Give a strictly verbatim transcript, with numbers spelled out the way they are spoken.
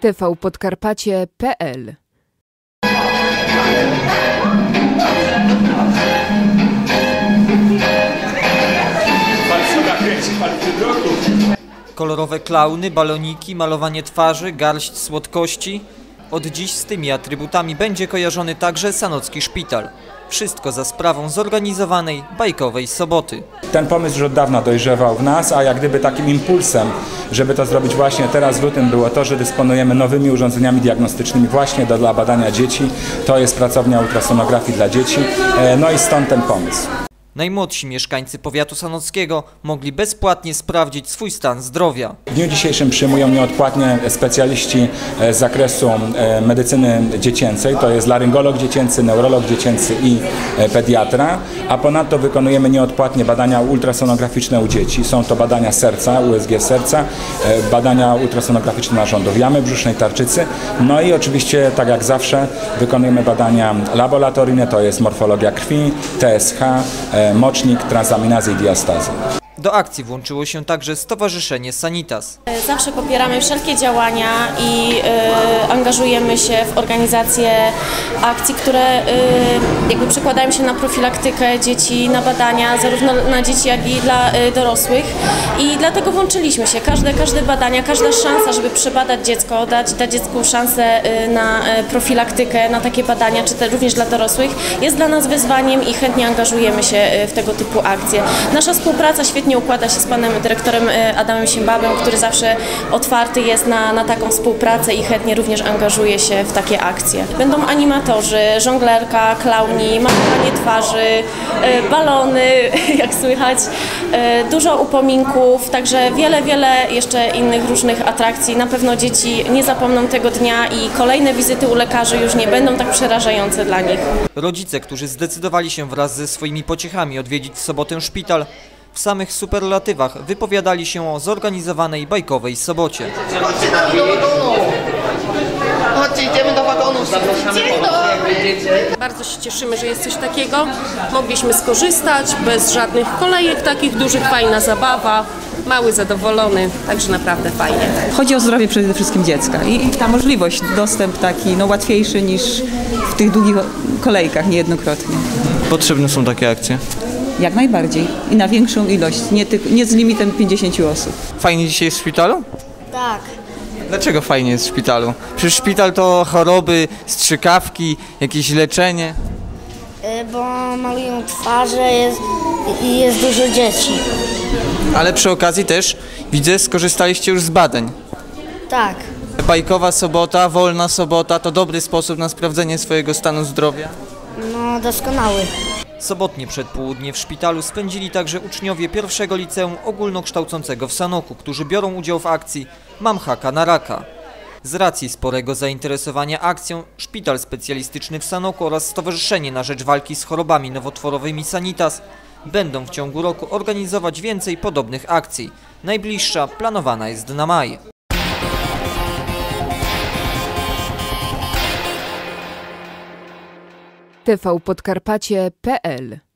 T V Podkarpacie kropka P L Kolorowe klauny, baloniki, malowanie twarzy, garść słodkości. Od dziś z tymi atrybutami będzie kojarzony także Sanocki Szpital. Wszystko za sprawą zorganizowanej bajkowej soboty. Ten pomysł już od dawna dojrzewał w nas, a jak gdyby takim impulsem, żeby to zrobić właśnie teraz w lutym, było to, że dysponujemy nowymi urządzeniami diagnostycznymi właśnie do, dla badania dzieci. To jest pracownia ultrasonografii dla dzieci, no i stąd ten pomysł. Najmłodsi mieszkańcy powiatu sanockiego mogli bezpłatnie sprawdzić swój stan zdrowia. W dniu dzisiejszym przyjmują nieodpłatnie specjaliści z zakresu medycyny dziecięcej, to jest laryngolog dziecięcy, neurolog dziecięcy i pediatra, a ponadto wykonujemy nieodpłatnie badania ultrasonograficzne u dzieci. Są to badania serca, U S G serca, badania ultrasonograficzne narządów jamy brzusznej, tarczycy, no i oczywiście, tak jak zawsze, wykonujemy badania laboratoryjne, to jest morfologia krwi, T S H, mocznik, transaminazy i diastazy. Do akcji włączyło się także Stowarzyszenie Sanitas. Zawsze popieramy wszelkie działania i y, angażujemy się w organizację akcji, które y, jakby przekładają się na profilaktykę dzieci, na badania zarówno na dzieci, jak i dla y, dorosłych. I dlatego włączyliśmy się. Każde, każde badania, każda szansa, żeby przebadać dziecko, dać, dać dziecku szansę y, na y, profilaktykę, na takie badania, czy te, również dla dorosłych, jest dla nas wyzwaniem i chętnie angażujemy się y, w tego typu akcje. Nasza współpraca świetnie układa się z panem dyrektorem Adamem Siembabem, który zawsze otwarty jest na, na taką współpracę i chętnie również angażuje się w takie akcje. Będą animatorzy, żonglerka, klauni, malowanie twarzy, balony, jak słychać, dużo upominków, także wiele, wiele jeszcze innych różnych atrakcji. Na pewno dzieci nie zapomną tego dnia i kolejne wizyty u lekarzy już nie będą tak przerażające dla nich. Rodzice, którzy zdecydowali się wraz ze swoimi pociechami odwiedzić w sobotę szpital, w samych superlatywach wypowiadali się o zorganizowanej bajkowej sobocie. Chodźcie do wagonu! Chodźcie, idziemy do wagonów! Bardzo się cieszymy, że jest coś takiego. Mogliśmy skorzystać bez żadnych kolejek takich dużych, fajna zabawa. Mały zadowolony, także naprawdę fajnie. Chodzi o zdrowie przede wszystkim dziecka i ta możliwość, dostęp taki no, łatwiejszy niż w tych długich kolejkach niejednokrotnie. Potrzebne są takie akcje? Jak najbardziej i na większą ilość, nie, ty, nie z limitem pięćdziesięciu osób. Fajnie dzisiaj jest w szpitalu? Tak. Dlaczego fajnie jest w szpitalu? Przecież szpital to choroby, strzykawki, jakieś leczenie. Bo malują twarze jest, i jest dużo dzieci. Ale przy okazji też, widzę, skorzystaliście już z badań. Tak. Bajkowa sobota, wolna sobota to dobry sposób na sprawdzenie swojego stanu zdrowia? No, doskonały. Sobotnie przedpołudnie w szpitalu spędzili także uczniowie pierwszego liceum ogólnokształcącego w Sanoku, którzy biorą udział w akcji Mam haka na raka. Z racji sporego zainteresowania akcją, Szpital Specjalistyczny w Sanoku oraz Stowarzyszenie na rzecz Walki z Chorobami Nowotworowymi Sanitas będą w ciągu roku organizować więcej podobnych akcji. Najbliższa planowana jest na maj. T V Podkarpacie kropka P L